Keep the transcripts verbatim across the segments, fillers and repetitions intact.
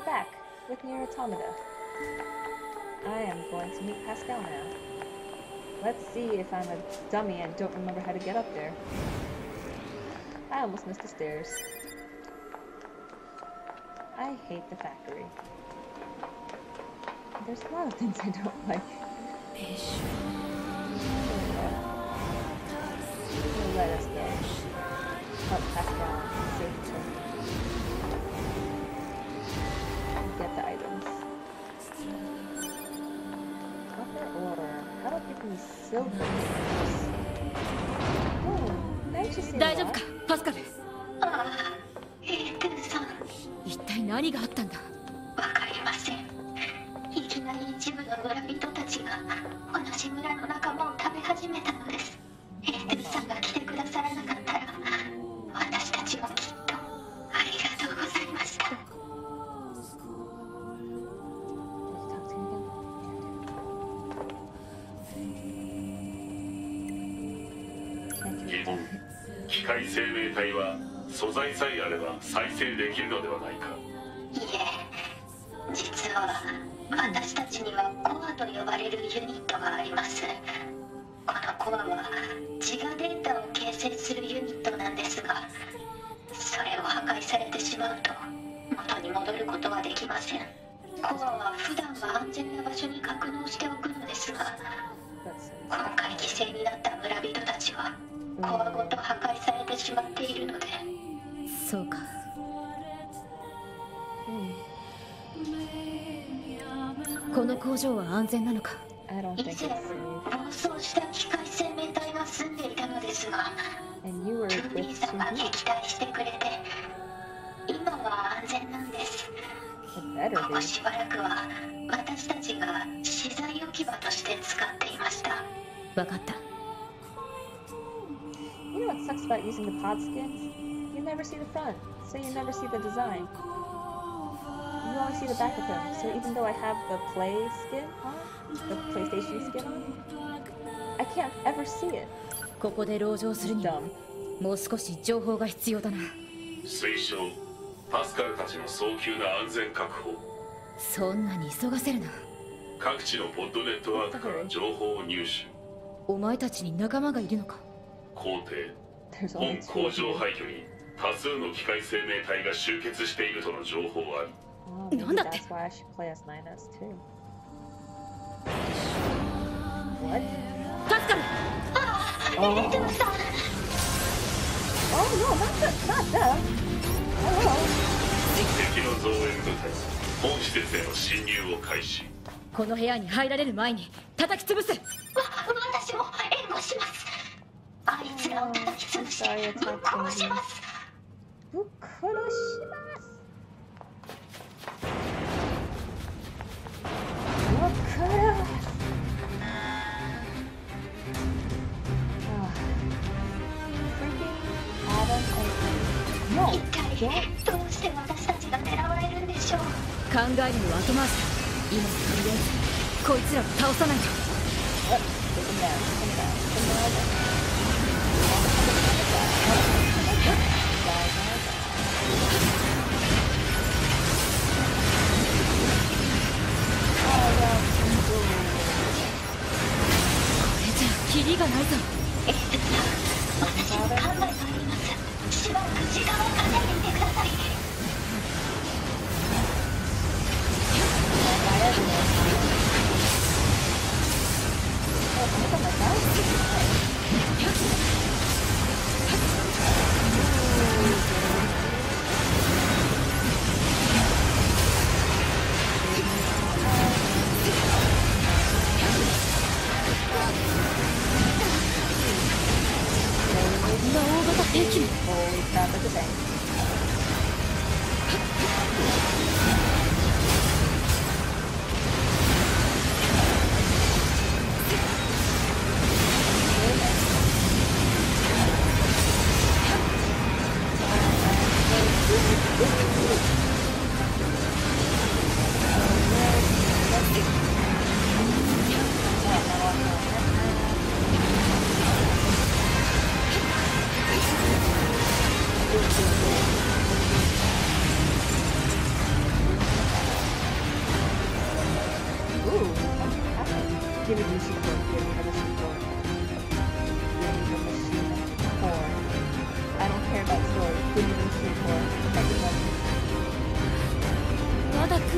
back with NieR Automata. I am going to meet Pascal now. Let's see if I'm a dummy and don't remember how to get up there. I almost missed the stairs. I hate the factory. There's a lot of things I don't like. Let us go. Help Pascal save her. Get the items. Copper ore. How do I get these silver things? Oh, nice to see you. 大丈夫か、パスカル。 ああ、エーテルさん。 一体何があったんだ。 わかりません。いきなり一部の村人たちが同じ村の仲間を食べ始めたのです。エーテルさんが来てくださらなかったら、私たちはきっとありがとうございました。 疑問。機械生命体は素材さえあれば再生できるのではないか。 いえ、実は私たちにはコアと呼ばれるユニットがあります。このコアは自我データを形成するユニットなんですが、それを破壊されてしまうと元に戻ることはできません。コアは普段は安全な場所に格納しておくのですが、今回犠牲になった村人たちはコアごと破壊されてしまっているので。 そうか。この工場は安全なのか。 以前暴走した機械生命体が住んでいたのですが、トゥービーさんが撃退してくれて今は安全なんです。ここしばらくは私たちが資材置き場として使っていました。 わかった。 You know what sucks about using the pod skins? You never see the front, so you never see the design. You only see the back of him, so even though I have the play skin on, the PlayStation skin on, I can't ever see it. ここで籠城するにはもう少し情報が必要だな。 推奨。パスカルたちの早急な安全確保。 そんなに急がせるな。 各地のポッドネットワークから情報を入手。 お前たちに仲間がいるのか。 皇帝。本工場廃墟に多数の機械生命体が集結しているとの情報あり。 なんだって。 That's why I should play as NieR too. What? パスカル。 Oh. Oh no, not that, not them. Hello. 敵の増援部隊、本施設への侵入を開始。 この部屋に入られる前に叩き潰す。わ、 私も援護します。あいつらを叩き潰してぶっ殺します。 ぶっ殺します。ぶっ殺す。 一体どうして私たちが狙われるんでしょう。 考えるのは後回しだ。今とりあえずこいつらを倒さないと。これじゃキリがないぞ。 エーテルさん、私の考えがあります。しばらく時間を稼いでいてください。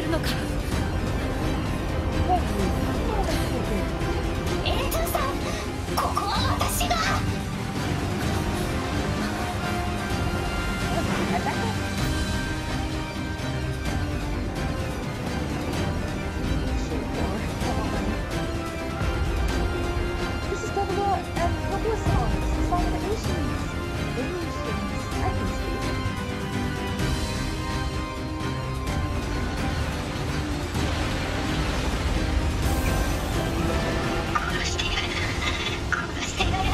るのか。 エントゥさん、ここは私が。 This is talking about a couple of songs. The song of the Asians. Asians. I can speak. 殺してやる。殺してやる。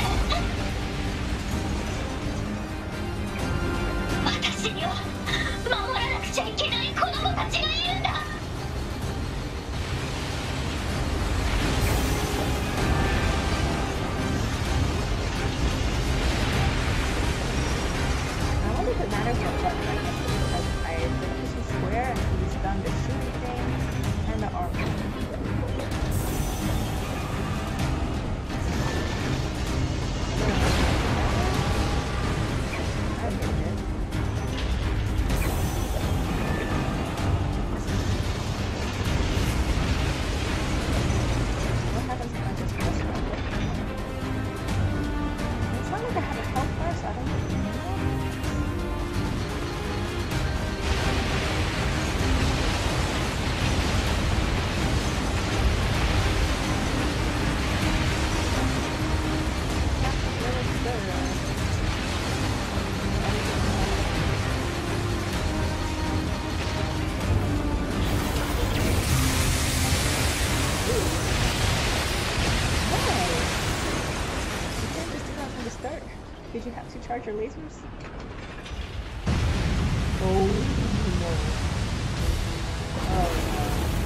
私には守らなくちゃいけない子供たちがいるんだ。 I wonder if it matters what button I hit because I think he's square and he's done the shooting thing and the armor. I hit it. What happens if I just press it? It's not like I have a health bar, so I don't know. Did you have to charge your lasers? Oh no. Oh no.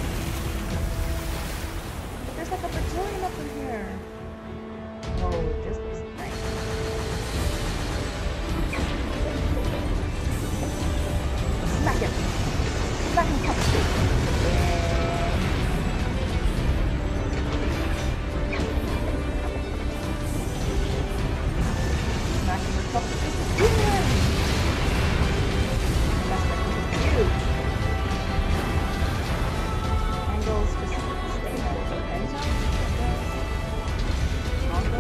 There's like a bajillion up in here. Oh, this looks nice. Smack him! Smack him top street! Yeah. Smack him with top street! Yeah! That's like huge! Angles just stay there. Any time? Combo?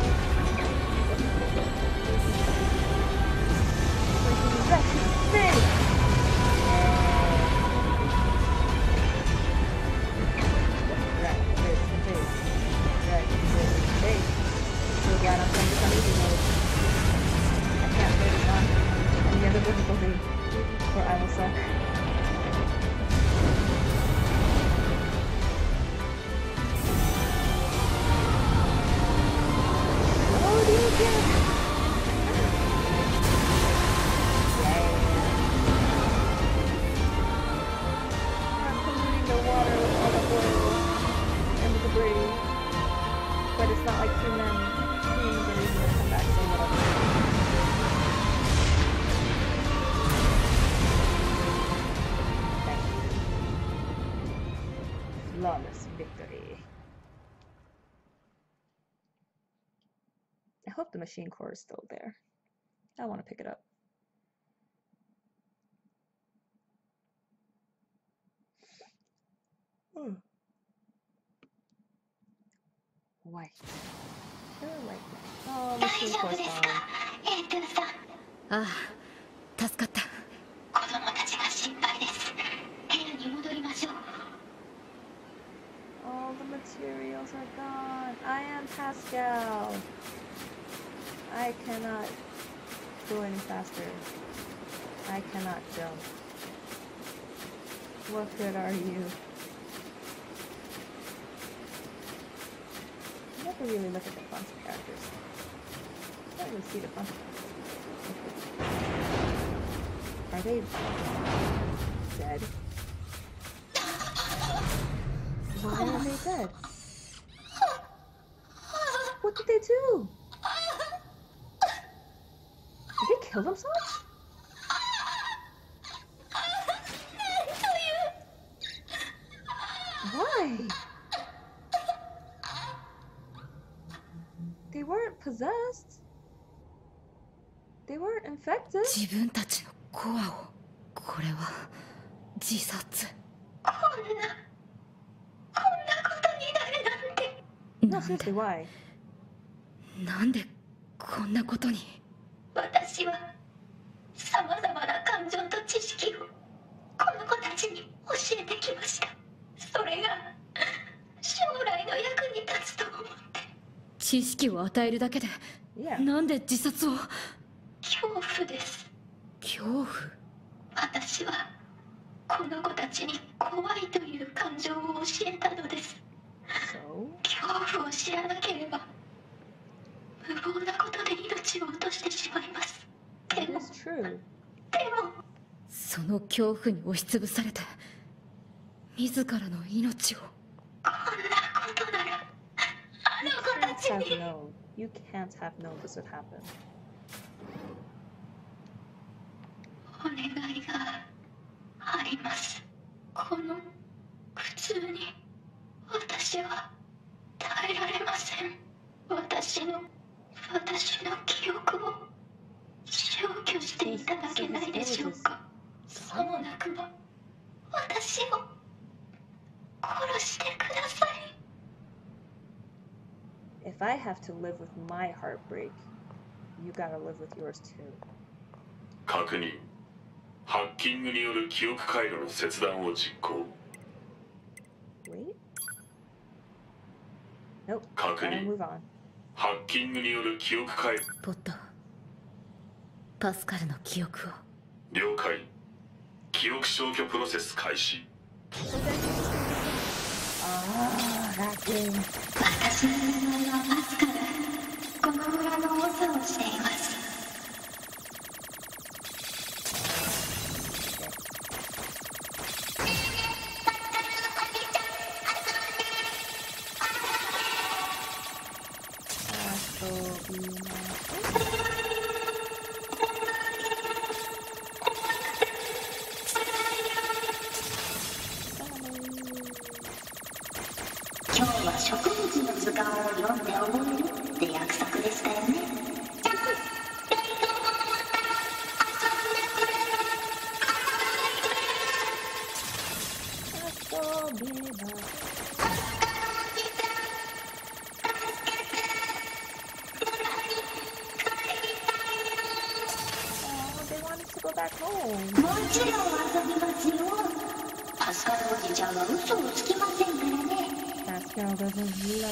Resurrection thing! So glad I'm playing this on easy mode. I can't play this on any other difficulty, or I will suck. Oh, do you get? I'm polluting the water with all the oil and the debris, but it's not like human. Humans are easy to come back, so whatever. Flawless victory. I hope the machine core is still there. I want to pick it up. Hmm. White. Pure white. Oh, 大 machine 丈 core's 夫です gone. か、エントゥさん。 ああ、助かった。 子供たちが心配です。部屋に戻りましょう。 All the materials are gone. I am Pascal. I cannot go any faster. I cannot jump. What good are you? I never really look at the fronts of characters. I don't even see the fronts. Are they dead? Why are they dead? What did they do? Did they kill themselves? Why? They weren't possessed. They weren't infected. 自分たちのコアを、これは自殺。 こんなこんなことになるなんて。 No, seriously, why? なんでこんなことに。 私はさまざまな感情と知識をこの子たちに教えてきました。それが将来の役に立つと思って。 知識を与えるだけで Yeah. なんで自殺を。 恐怖です。 恐怖。 私はこの子たちに怖いという感情を教えたのです。 So? 恐怖を知らなければ無謀なことで命を落としてしまいます。で It も is true. でもその恐怖に押しつぶされて自らの命を。 こんなことならあの子たち Have に。 known. You can't have known this would happen. お願いがあります。この苦痛に私は耐えられません。私の私の記憶を消去していただけないでしょうか。さもなくば私を殺してください。 If I have to live with my heartbreak, you gotta live with yours too. 確認。ハッキングによる記憶回路の切断を実行。 Wait? Nope. 確 Gotta 認。 move on. ハッキングによる記憶回路。 ポット、パスカルの記憶を。 了解。記憶消去プロセス開始。 Ah, that game. 私の名前はパスカル。この村の長をしています。 今日は植物の図鑑を読んで覚えるって約束でしたよね。もちろん遊びますよ。パスカルおじちゃんは嘘をつきませんからね。 Pascal doesn't lie.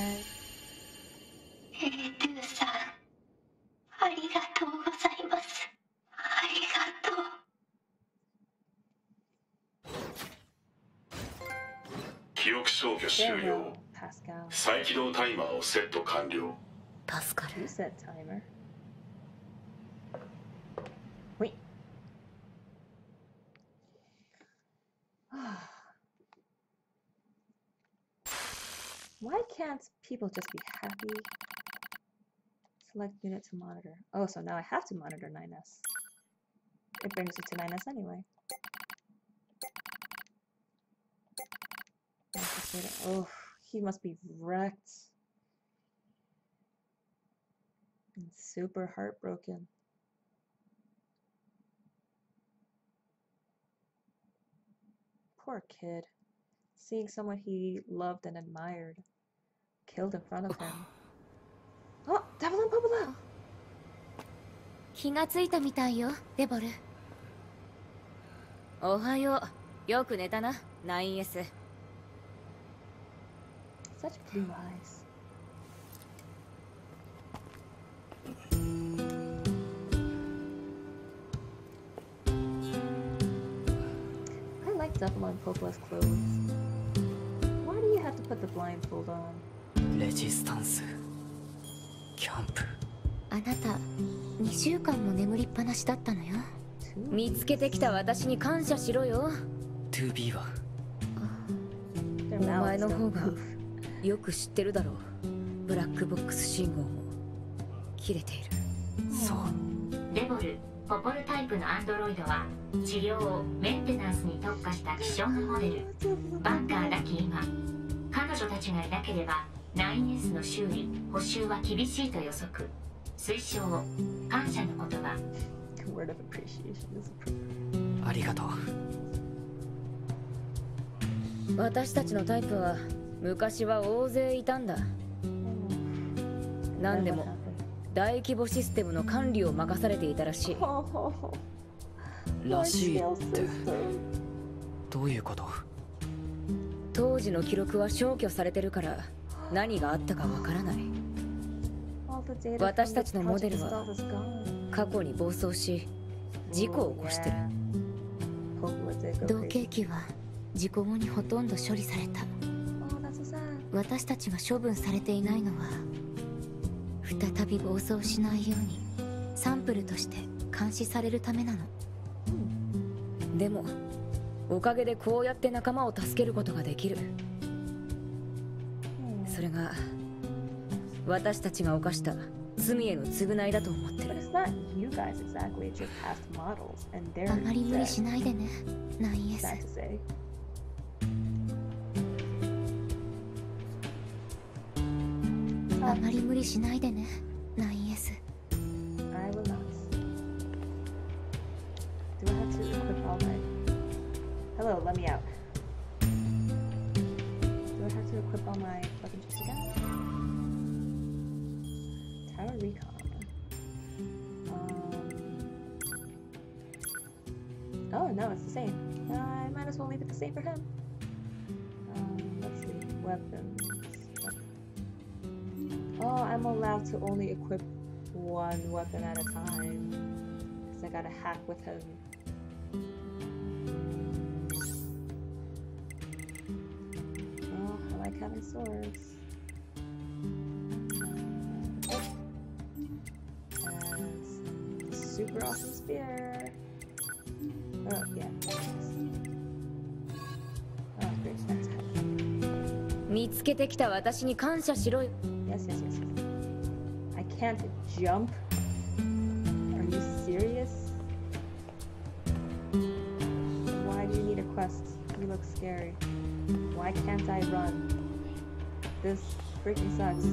えー、ルーさん、ありがとうございます。ありがとう。 記憶消去 There 終 we 了。 go, Pascal. 再起動タイマーをセット完了。 パスカル。 You said timer. Wait. Why can't people just be happy? Select unit to monitor. Oh, so now I have to monitor nine S. It brings it to nine S anyway. Oh, he must be wrecked. And super heartbroken. Poor kid. Seeing someone he loved and admired killed in front of him. Oh, Devil and Bubble! 気がついたみたいよ、デボル。おはよう。よく寝たな、ナインエス。 Such blue eyes. I like Devil and Popola's clothes. Why do you have to put the blindfold on? レジスタンスキャンプ。 あなた、にしゅうかんも眠りっぱなしだったのよ。見つけてきた私に感謝しろよ。 トゥービー は Their お前 mouths の don't 方が move. よく知ってるだろう。ブラックボックス信号も切れている。 そう。 デボル、ポポルタイプのアンドロイドは治療をメンテナンスに特化した希少なモデル。バンカーだき今、彼女たちがいなければ ナインエス の修理補修は厳しいと予測。推奨感謝の言葉。 Word of appreciation is approved. ありがとう。 私たちのタイプは昔は大勢いたんだ。何でも大規模システムの管理を任されていたらしい。 らしいってどういうこと？ 当時の記録は消去されてるから何があったかわからない。私たちのモデルは過去に暴走し事故を起こしてる。同型機は事故後にほとんど処理された。私たちが処分されていないのは再び暴走しないようにサンプルとして監視されるためなの。でもおかげでこうやって仲間を助けることができる。それが私たちが犯した罪への償いだと思ってる。あまり無理しないでね、ナインエス。あまり無理しないでね、ナインエス。 I will not. Do I have to equip all my... Hello, let me out. Do I have to equip all my fucking chips again? Tower recon. Um... Oh, no, it's the same. Uh, I might as well leave it the same for him. Um, let's see. Weapons. Oh, I'm allowed to only equip one weapon at a time. Because I gotta hack with him. Oh, I like having swords. Uh, has super awesome spear. Oh, yeah. Oh, great. That's heavy. 見つけてきた私に感謝しろよ。 Yes, yes, yes, yes. I can't jump? Are you serious? Why do you need a quest? You look scary. Why can't I run? This freaking sucks.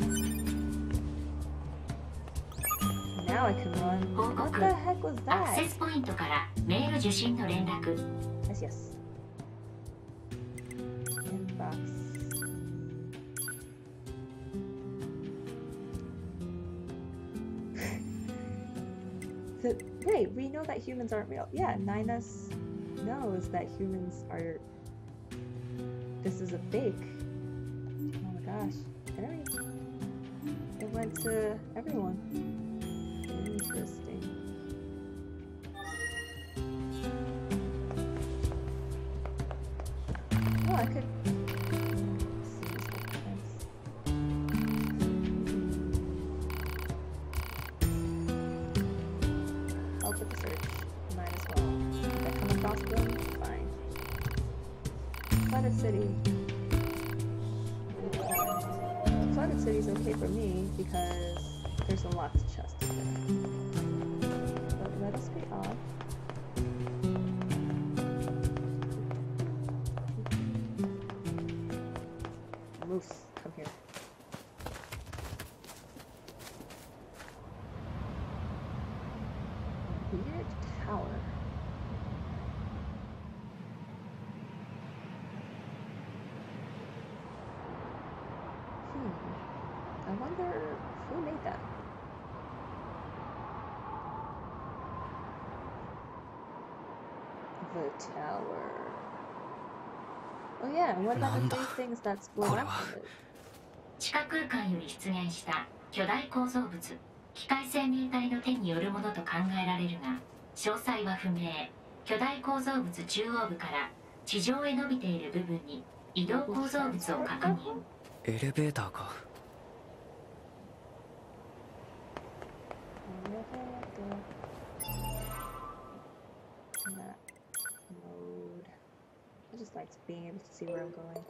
Now I can run. What the heck was アク that? セスポイントからメール受信の連絡。 Yes, yes. Inbox. The, wait, we know that humans aren't real. Yeah, nine S knows that humans are... This is a fake. Oh my gosh. Alright. It went to everyone. Interesting. Oh, I could... City. Flooded City is okay for me because there's a lot to chest there. But let us be off. Moose, come here. Weird tower. I wonder who made that. The tower. Oh yeah, and what about the three things that split up from it? 地下空間より出現した巨大構造物、機械生命体の手によるものと考えられるが、詳細は不明。巨大構造物中央部から地上へ伸びている部分に移動構造物を確認。 エレベーターか。 That mode. I just like being able to see where I'm going.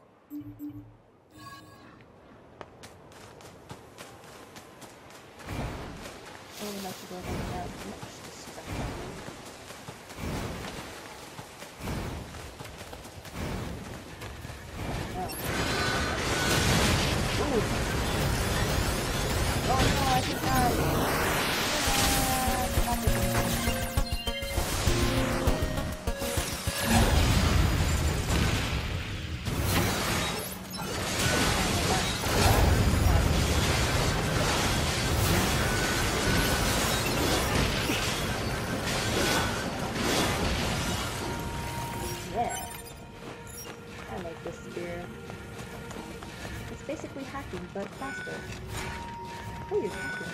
I would like to go down without much distraction. Oh no, I forgot! Yeah. I like this spear. It's basically hacking, but faster. Who is hacking?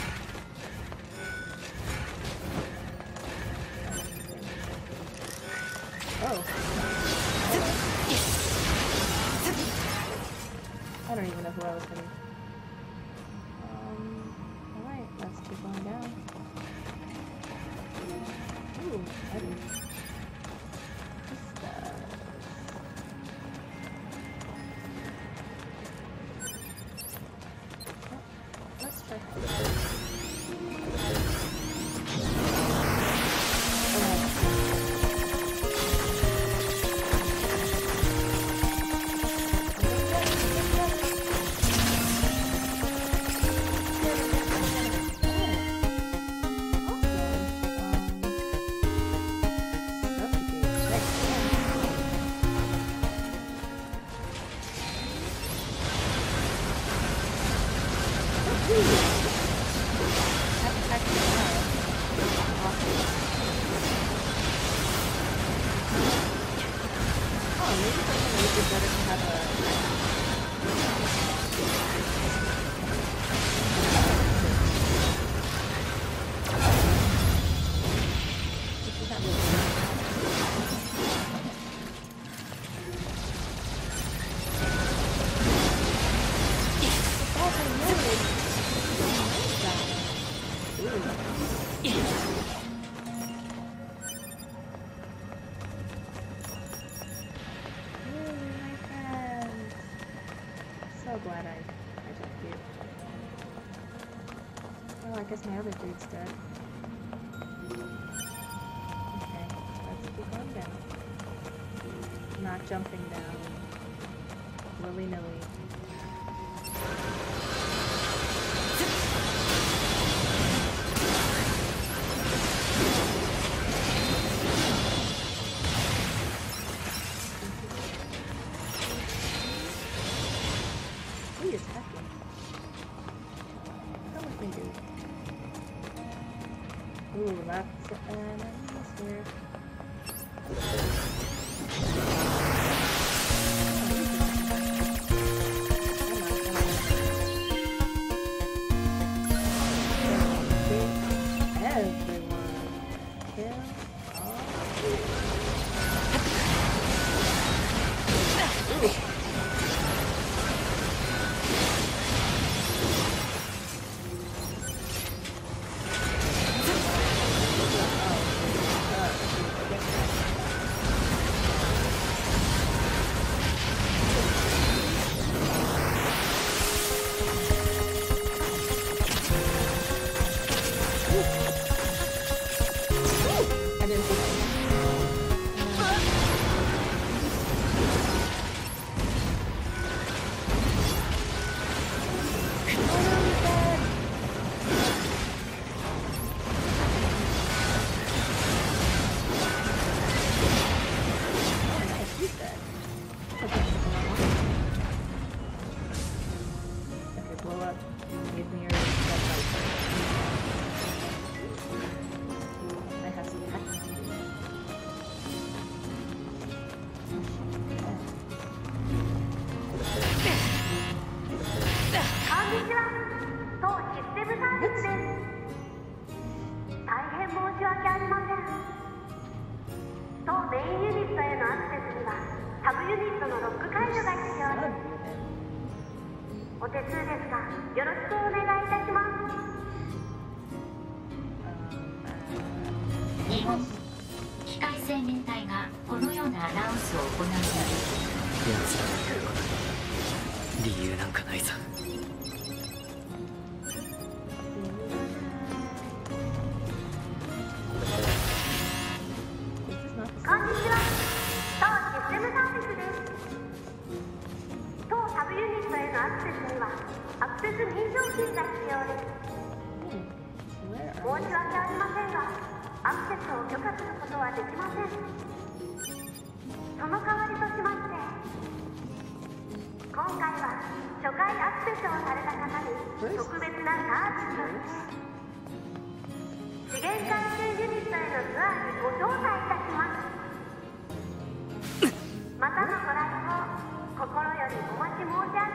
Oh. I don't even know who I was hitting. Um, alright, let's keep going down. Ooh, heavy. What's that? Oh, let's try heavy. Glad I, I jumped you. Well, I guess my other dude's dead. Okay, let's keep on down. Not jumping down. Willy-nilly. Ooh, that's an atmosphere. またのご来訪心よりお待ち申し上げて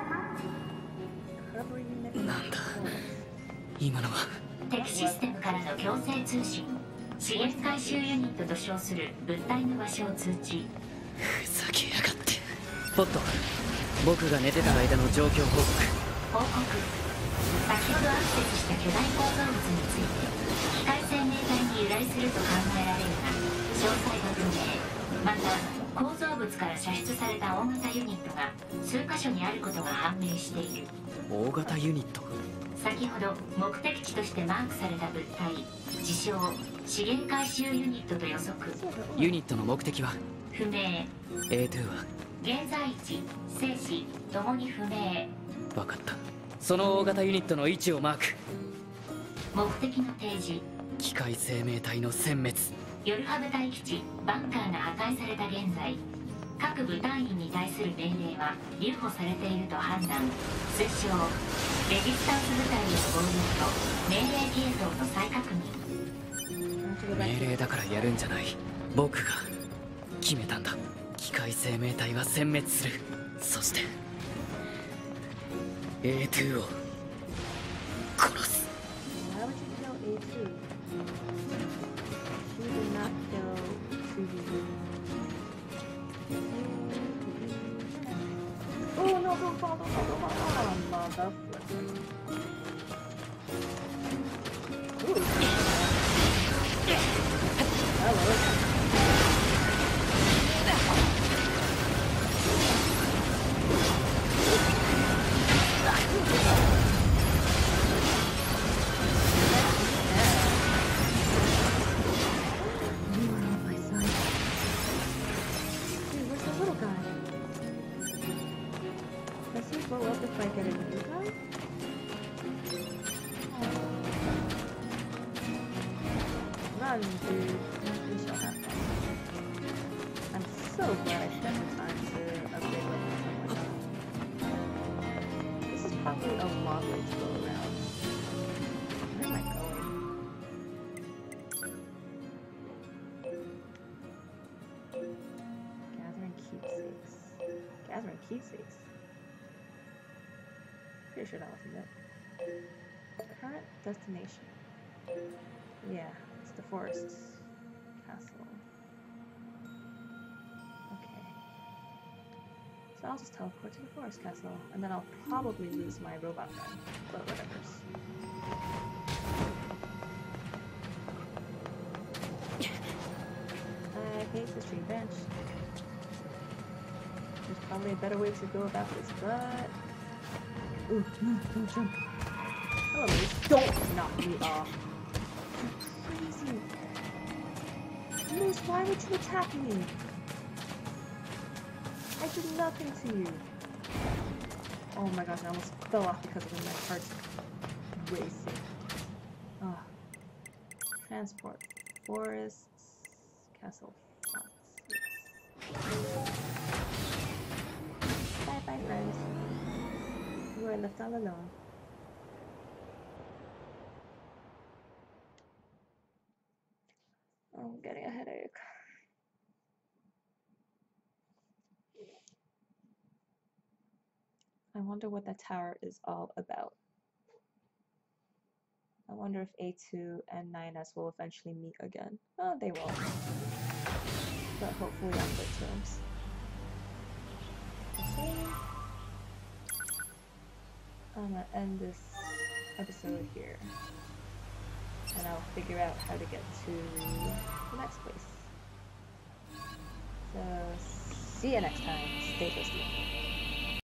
おります。 なんだ今のは。 敵システムからの強制通信。資源回収ユニットと称する物体の場所を通知。 ふざけやがって。ポット、僕が寝てた間の状況報告。 報告。先ほどアクセスした巨大構造物について機械生命体に由来すると考えられるが詳細は不明。また構造物から射出された大型ユニットが数カ所にあることが判明している。 大型ユニット。 先ほど目的地としてマークされた物体、自称資源回収ユニットと予測。 ユニットの目的は不明。 エーツー は現在地、生死ともに不明。 分かった。その大型ユニットの位置をマーク。 目的の提示。 機械生命体の殲滅。 ヨルハ部隊基地バンカーが破壊された現在、各部隊員に対する命令は留保されていると判断。推奨レジスタンス部隊への合流と命令系統の再確認。 命令だからやるんじゃない。僕が決めたんだ。機械生命体は殲滅する。そして エーツー を殺す。 Why would you killエーツー? She did not killツービー. Oh no, don't fall, don't fall, don't fall. Oh, motherfucker. Ooh. Hello. Run, dude. We shall have fun. I'm so glad I spent the time to upgrade weapons like that. This is probably a long way to go around. Where am I going? Gathering keepsakes. Gathering keepsakes? Pretty sure that wasn't it. Current destination. Yeah, it's the forest castle. Okay. So I'll just teleport to the forest castle, and then I'll probably lose my robot friend, but whatever's. I hate this tree bench. There's probably a better way to go about this, but... Ooh, no, don't jump. Hello, Moose. Don't knock me off. You're crazy. Moose, why would you attack me? I did nothing to you. Oh my gosh, I almost fell off because of my heart's racing. Ah. Transport. Forests. Castle. Flats. Bye bye, friends. You are left all alone. I'm getting a headache. I wonder what that tower is all about. I wonder if A two and nine S will eventually meet again. Oh, they won't. But hopefully on good terms. Okay. I'm gonna end this episode here. And I'll figure out how to get to the next place. So, see you next time. Stay toasty.